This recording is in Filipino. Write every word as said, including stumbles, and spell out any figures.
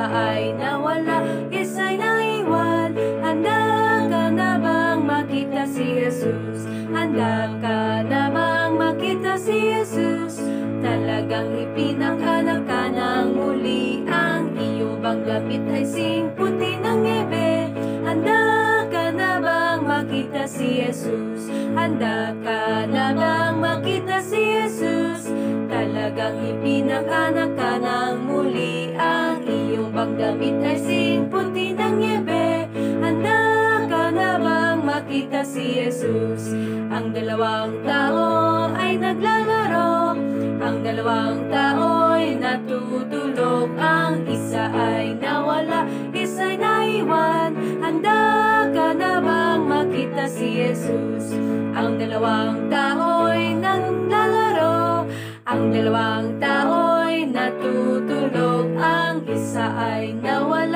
isa ay nawala, isa'y naiwan. Handa ka na bang makita si Jesus? Handa ka na bang makita si Jesus? Talagang ipinanganak ka ng muli, ang iyong bang gamit ay singputi ng niebe. Handa ka na bang makita si Jesus? Handa ka na bang makita si Jesus? Talagang ipinanganak ka ng muli, ang iyong bang damit ay singputi ng niebe. Handa ka na bang makita si Jesus? Ang dalawang tao ay naglalaro, ang dalawang tao'y natutulog, ang isa ay nawala, isa'y naiwan. Handa ka na bang makita si Jesus? Ang dalawang tao'y naglalaro, ang dalawang tao'y natutulog, ang isa ay nawala.